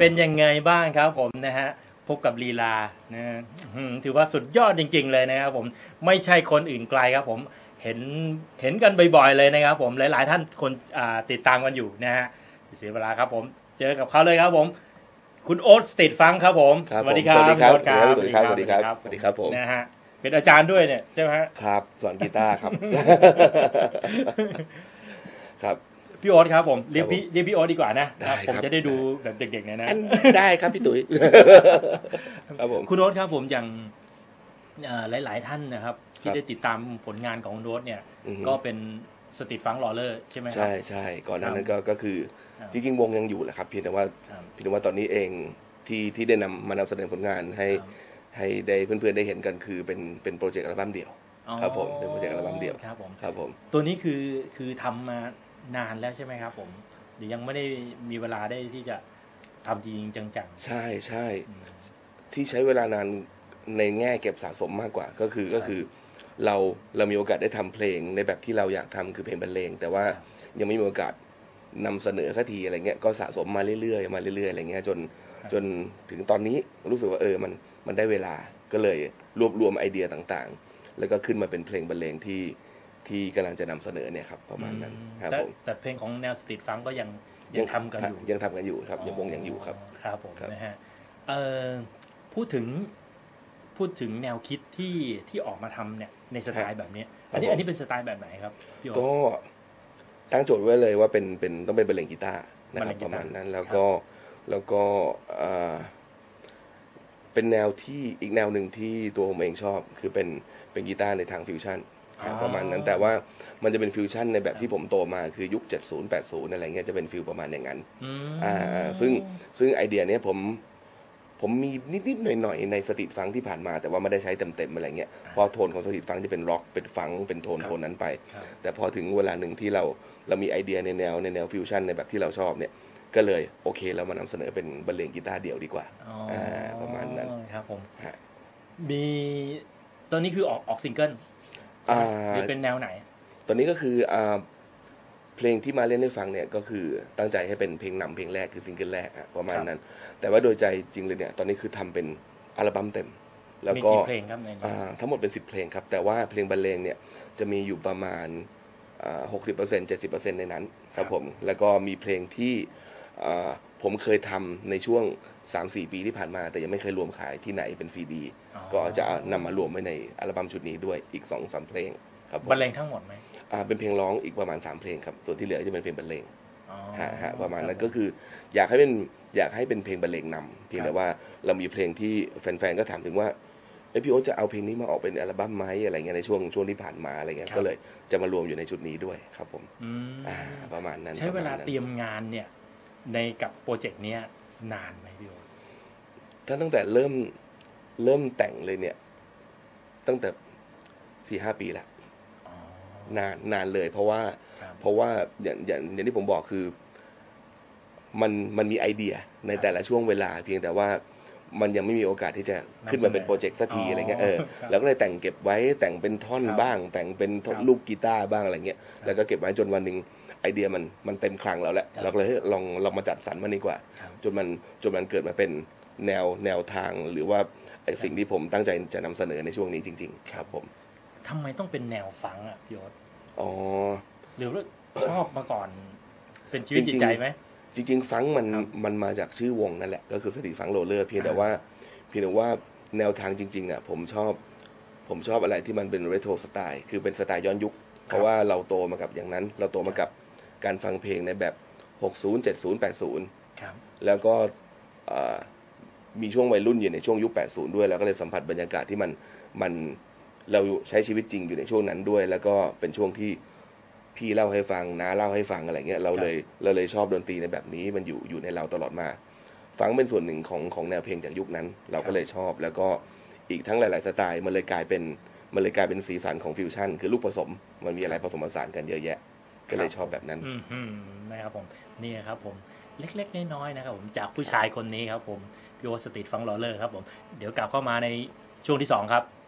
เป็นยังไงบ้างครับผมนะฮะพบกับลีลานะถือว่าสุดยอดจริงๆเลยนะครับผมไม่ใช่คนอื่นไกลครับผมเห็นกันบ่อยๆเลยนะครับผมหลายๆท่านคนติดตามกันอยู่นะฮะเสียเวลาครับผมเจอกับเขาเลยครับผมคุณโอ๊ตสตรีทฟังครับผมสวัสดีครับสวัสดีครับสวัสดีครับสวัสดีครับสวัสดีครับผมนะฮะเป็นอาจารย์ด้วยเนี่ยใช่ไหมครับสอนกีตาร์ครับครับพี่โอ๊ตครับผมเรียกพี่โอ๊ตดีกว่านะผมจะได้ดูแบบเด็กๆนะได้ครับพี่ตุ๋ยครับผมคุณโอ๊ตครับผมอย่างหลายๆท่านนะครับที่ได้ติดตามผลงานของคุณโอ๊ตเนี่ยก็เป็นสตรีทฟังลอเลอร์ใช่ไหมครับใช่ก่อนหน้านั้นก็คือจริงๆวงยังอยู่แหละครับเพียงแต่ว่าตอนนี้เองที่ได้มานำเสนอผลงานให้ได้เพื่อนๆได้เห็นกันคือเป็นโปรเจกต์อัลบั้มเดี่ยวครับผมเป็นโปรเจกต์อัลบั้มเดี่ยวครับผมตัวนี้คือทำมานานแล้วใช่ไหมครับผมหรือยังไม่ได้มีเวลาได้ที่จะทำจริงจังใช่ที่ใช้เวลานานในแง่เก็บสะสมมากกว่าก็คือเรามีโอกาสได้ทำเพลงในแบบที่เราอยากทำคือเพลงบรรเลงแต่ว่ายังไม่มีโอกาสนำเสนอสักทีอะไรเงี้ยก็สะสมมาเรื่อยๆอะไรเงี้ยจนถึงตอนนี้รู้สึกว่ามันได้เวลาก็เลยรวบรวมไอเดียต่างๆแล้วก็ขึ้นมาเป็นเพลงบรรเลงที่กำลังจะนำเสนอเนี่ยครับประมาณนั้นครับผมแต่เพลงของแนวสตรีทฟังก็ยังทำกันอยู่ยังทำกันอยู่ครับยังวงยังอยู่ครับครับผมนะฮะพูดถึงแนวคิดที่ออกมาทำเนี่ยในสไตล์แบบนี้อันนี้เป็นสไตล์แบบไหนครับก็ตั้งโจทย์ไว้เลยว่าเป็นต้องเป็นบรรเลงกีตาร์นะครับประมาณนั้นแล้วก็เป็นแนวที่อีกแนวหนึ่งที่ตัวผมเองชอบคือเป็นกีตาร์ในทางฟิวชั่นประมาณนั้นแต่ว่ามันจะเป็นฟิวชั่นในแบบที่ผมโตมาคือยุค70 80อะไรเงี้ยจะเป็นฟิลประมาณอย่างนั้นซึ่งไอเดียเนี้ยผมมีนิดๆหน่อยๆในสตรีทฟังที่ผ่านมาแต่ว่าไม่ได้ใช้เต็มๆอะไรเงี้ยพอโทนของสตรีทฟังจะเป็นร็อกเป็นฟังเป็นโทนนั้นไปแต่พอถึงเวลาหนึ่งที่เรามีไอเดียในแนวฟิวชั่นในแบบที่เราชอบเนี่ยก็เลยโอเคเรามานำเสนอเป็นบรรเลงกีตาร์เดี่ยวดีกว่าประมาณนั้นครับผมมีตอนนี้คือออกซิงเกิลหรือเป็นแนวไหนตอนนี้ก็คือเพลงที่มาเล่นให้ฟังเนี่ยก็คือตั้งใจให้เป็นเพลงนำเพลงแรกคือซิงเกิลแรกประมาณนั้นแต่ว่าโดยใจจริงเลยเนี่ยตอนนี้คือทำเป็นอัลบั้มเต็มแล้วก็ทั้งหมดเป็น10เพลงครับแต่ว่าเพลงบรรเลงเนี่ยจะมีอยู่ประมาณ60% 70% ในนั้นครับผมแล้วก็มีเพลงที่ผมเคยทำในช่วง 3-4 ปีที่ผ่านมาแต่ยังไม่เคยรวมขายที่ไหนเป็นซีดีก็จะนำมารวมไว้ในอัลบั้มชุดนี้ด้วยอีก 2-3 เพลงครับบรรเลงทั้งหมดไหมเป็นเพลงร้องอีกประมาณ3เพลงครับส่วนที่เหลือจะเป็นเพลงบรรเลงประมาณนั้นก็คืออยากให้เป็นเพลงบรรเลงนำเพียงแต่ว่าเรามีเพลงที่แฟนๆก็ถามถึงว่าพี่โอ๊ตจะเอาเพลงนี้มาออกเป็นอัลบั้มไหมอะไรเงี้ยในช่วงที่ผ่านมาอะไรเงี้ยก็เลยจะมารวมอยู่ในชุดนี้ด้วยครับผมประมาณนั้นใช้เวลาเตรียมงานเนี่ยในกับโปรเจกต์เนี้ยนานไหมพี่โอ๊ตตั้งแต่เริ่มแต่งเลยเนี่ยตั้งแต่ 4-5 ปีแล้วนานเลยเพราะว่าอย่างที่ผมบอกคือมันมีไอเดียในแต่ละช่วงเวลาเพียงแต่ว่ามันยังไม่มีโอกาสที่จะขึ้นมาเป็นโปรเจกต์สักทีอะไรเงี้ยแล้วก็เลยแต่งเก็บไว้แต่งเป็นท่อนบ้างแต่งเป็นลูกกีตาร์บ้างอะไรเงี้ยแล้วก็เก็บไว้จนวันนึงไอเดียมันเต็มคลังแล้วแหละเราก็เลยลองมาจัดสรรมันดีกว่าจนมันเกิดมาเป็นแนวทางหรือว่าไอสิ่งที่ผมตั้งใจจะนำเสนอในช่วงนี้จริงๆครับผมทำไมต้องเป็นแนวฟังอ่ะพี่โอ๊ตหรือว่าชอบมาก่อนเป็นชีวิตจิตใจไหมจริงๆฟังมันมาจากชื่อวงนั่นแหละก็คือสตรีทฟังโรลเลอร์เพียงแต่ว่าแนวทางจริงๆอ่ะผมชอบอะไรที่มันเป็นเรโทรสไตล์คือเป็นสไตล์ย้อนยุคเพราะว่าเราโตมากับอย่างนั้นเราโตมากับการฟังเพลงในแบบ60 70 80แล้วก็มีช่วงวัยรุ่นอยู่ในช่วงยุค80ด้วยแล้วก็เลยสัมผัสบรรยากาศที่มันเราใช้ชีวิตจริงอยู่ในช่วงนั้นด้วยแล้วก็เป็นช่วงที่พี่เล่าให้ฟังน้าเล่าให้ฟังอะไรเงี้ยเราเลยชอบดนตรีในแบบนี้มันอยู่ในเราตลอดมาฟังเป็นส่วนหนึ่งของแนวเพลงจากยุคนั้นเราก็เลยชอบแล้วก็อีกทั้งหลายๆสไตล์มันเลยกลายเป็นสีสันของฟิวชั่นคือลูกผสมมันมีอะไรผสมผสานกันเยอะแยะก็เลยชอบแบบนั้นนะครับผมนี่ครับผมเล็กๆน้อยๆนะครับผมจากผู้ชายคนนี้ครับผมพี่โอ๊ตสตรีทฟังลอเลอร์ครับผมเดี๋ยวกลับเข้ามาในช่วงที่2ครับ